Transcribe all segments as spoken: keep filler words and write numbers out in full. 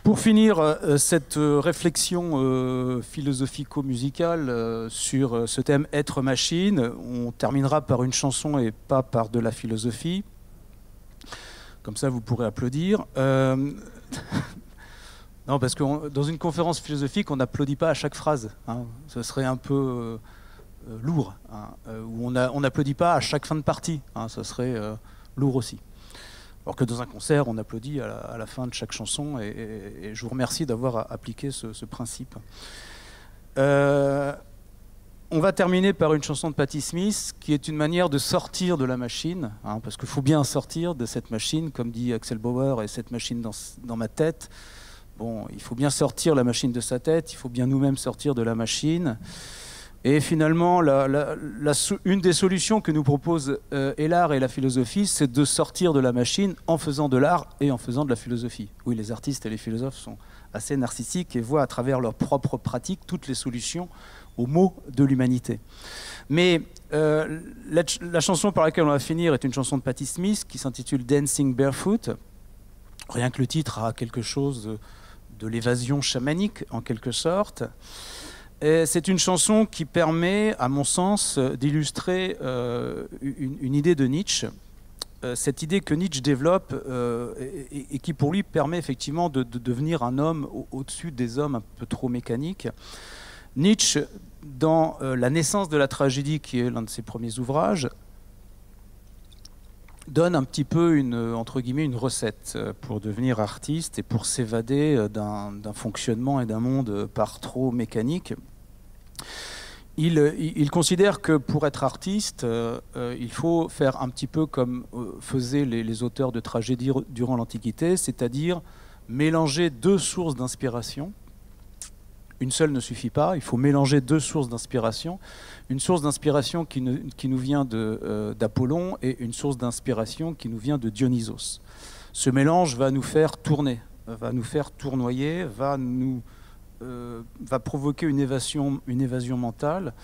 Pour finir euh, cette euh, réflexion euh, philosophico-musicale euh, sur euh, ce thème être-machine, on terminera par une chanson et pas par de la philosophie. Comme ça, vous pourrez applaudir. Euh... non, parce que dans une conférence philosophique, on n'applaudit pas à chaque phrase. Hein. Ce serait un peu euh, euh, lourd. Hein, euh, où on n'applaudit pas à chaque fin de partie. Hein, ce serait euh, lourd aussi. Alors que dans un concert, on applaudit à la, à la fin de chaque chanson, et, et, et je vous remercie d'avoir appliqué ce, ce principe. Euh, on va terminer par une chanson de Patti Smith, qui est une manière de sortir de la machine, hein, parce qu'il faut bien sortir de cette machine, comme dit Axel Bauer, et cette machine dans, dans ma tête. Bon, il faut bien sortir la machine de sa tête, il faut bien nous-mêmes sortir de la machine. Et finalement, la, la, la, une des solutions que nous proposent euh, et l'art et la philosophie, c'est de sortir de la machine en faisant de l'art et en faisant de la philosophie. Oui, les artistes et les philosophes sont assez narcissiques et voient à travers leurs propres pratiques toutes les solutions aux maux de l'humanité. Mais euh, la, la chanson par laquelle on va finir est une chanson de Patti Smith qui s'intitule Dancing Barefoot. Rien que le titre a quelque chose de, de l'évasion chamanique, en quelque sorte. C'est une chanson qui permet, à mon sens, d'illustrer euh, une, une idée de Nietzsche. Euh, cette idée que Nietzsche développe euh, et, et qui, pour lui, permet effectivement de, de devenir un homme au, au-dessus des hommes un peu trop mécaniques. Nietzsche, dans euh, La naissance de la tragédie, qui est l'un de ses premiers ouvrages, donne un petit peu une, entre guillemets, une recette pour devenir artiste et pour s'évader d'un, d'un fonctionnement et d'un monde par trop mécanique. Il, il, il considère que pour être artiste, euh, il faut faire un petit peu comme euh, faisaient les, les auteurs de tragédies durant l'Antiquité, c'est-à-dire mélanger deux sources d'inspiration. Une seule ne suffit pas, il faut mélanger deux sources d'inspiration. Une source d'inspiration qui, ne, qui nous vient de, euh, d'Apollon et une source d'inspiration qui nous vient de Dionysos. Ce mélange va nous faire tourner, va nous faire tournoyer, va, nous, euh, va provoquer une évasion, une évasion mentale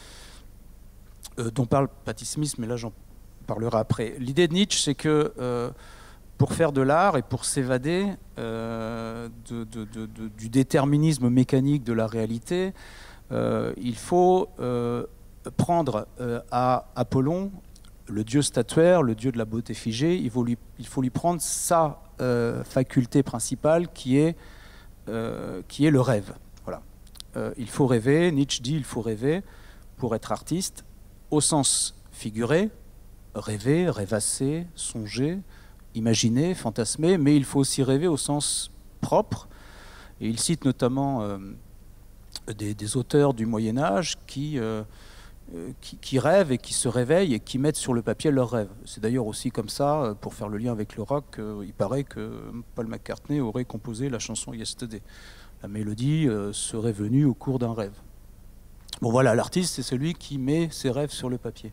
euh, dont parle Patti Smith, mais là j'en parlerai après. L'idée de Nietzsche, c'est que euh, pour faire de l'art et pour s'évader euh, de, de, de, de, du déterminisme mécanique de la réalité, euh, il faut euh, prendre euh, à Apollon, le dieu statuaire, le dieu de la beauté figée, il faut lui, il faut lui prendre sa euh, faculté principale qui est, euh, qui est le rêve. Voilà. Euh, il faut rêver, Nietzsche dit il faut rêver pour être artiste, au sens figuré, rêver, rêvasser, songer, imaginer, fantasmer, mais il faut aussi rêver au sens propre. Et il cite notamment euh, des, des auteurs du Moyen-Âge qui, euh, qui, qui rêvent et qui se réveillent et qui mettent sur le papier leurs rêves. C'est d'ailleurs aussi comme ça, pour faire le lien avec le rock, euh, il paraît que Paul McCartney aurait composé la chanson Yesterday. La mélodie euh, serait venue au cours d'un rêve. Bon voilà, l'artiste, c'est celui qui met ses rêves sur le papier.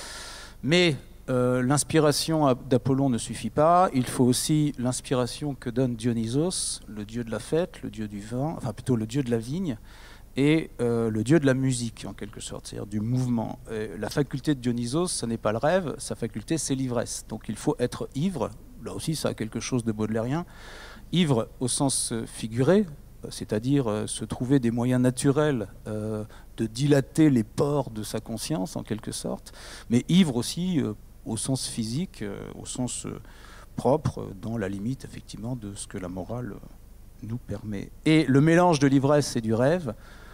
Mais Euh, l'inspiration d'Apollon ne suffit pas, il faut aussi l'inspiration que donne Dionysos, le dieu de la fête, le dieu du vin, enfin plutôt le dieu de la vigne, et euh, le dieu de la musique en quelque sorte, c'est-à-dire du mouvement. Et la faculté de Dionysos, ce n'est pas le rêve, sa faculté c'est l'ivresse. Donc il faut être ivre, là aussi ça a quelque chose de baudelairien, ivre au sens figuré, c'est-à-dire euh, se trouver des moyens naturels euh, de dilater les pores de sa conscience en quelque sorte, mais ivre aussi euh, au sens physique, euh, au sens euh, propre, euh, dans la limite effectivement de ce que la morale euh, nous permet. Et le mélange de l'ivresse et du rêve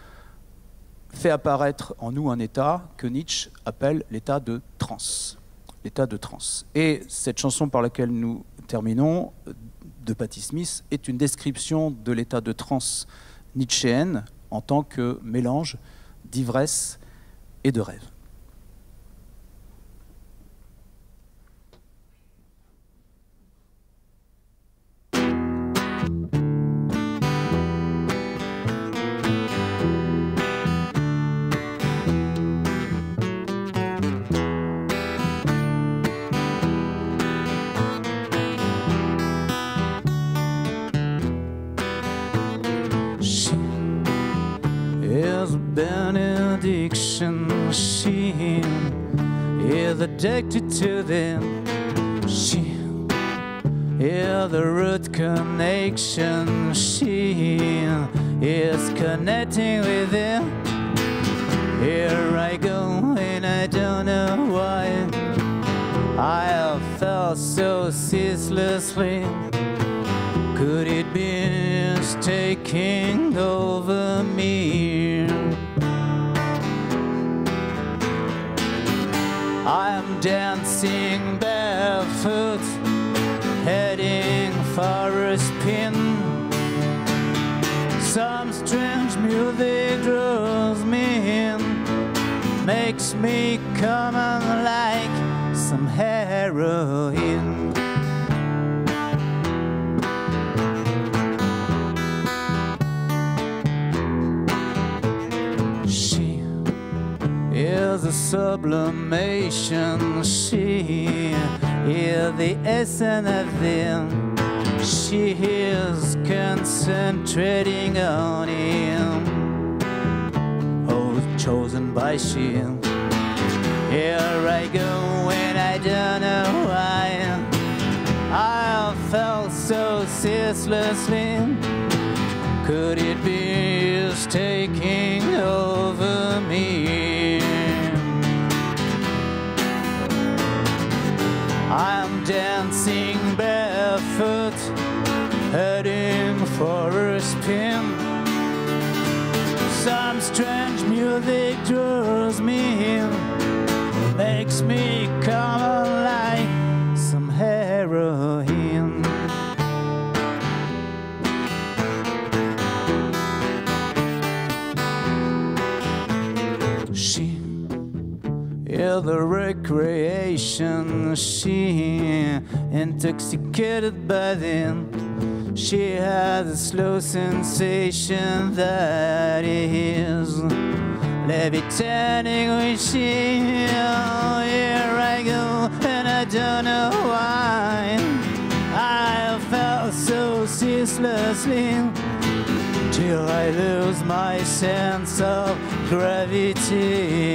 fait apparaître en nous un état que Nietzsche appelle l'état de transe. L'état de transe. Et cette chanson par laquelle nous terminons, de Patti Smith, est une description de l'état de transe nietzschéenne en tant que mélange d'ivresse et de rêve. Benediction, she is addicted to them. She is the root connection. She is connecting with you. Here I go and I don't know why I have felt so ceaselessly. Could it be it's taking over me? I'm dancing barefoot, heading for a spin. Some strange music draws me in, makes me come on like some heroin. She is a sublimation, she is the essence of them. She is concentrating on him, oh, chosen by she. Here I go and I don't know why I felt so ceaselessly. Could it be it's taking over me? I'm dancing barefoot, heading for a spin. Some strange music draws me in, makes me come on like some heroin. She is the recreation, she intoxicated by them. She has a slow sensation that is levitating with she. Oh, here I go and I don't know why I felt so ceaselessly till I lose my sense of gravity.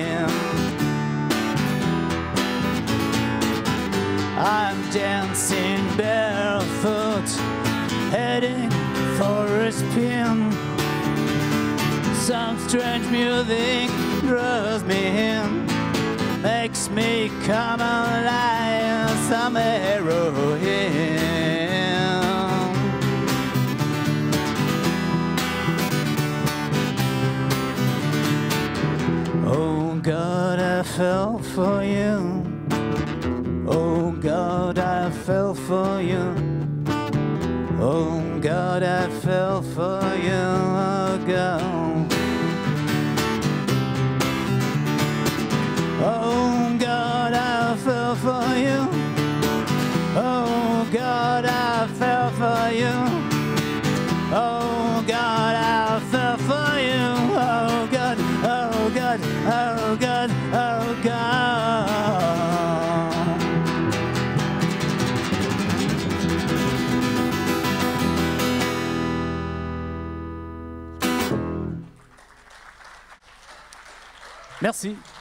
I'm dancing barefoot, heading for a spin. Some strange music draws me in, makes me come alive, some heroin. Oh God, I fell for you. Oh God, I fell for you. Oh God, I fell for you. Oh God. Oh God, I fell for you. Oh God, I fell for you. Oh God, I fell for you. Oh God, oh God, oh God, oh God. Merci.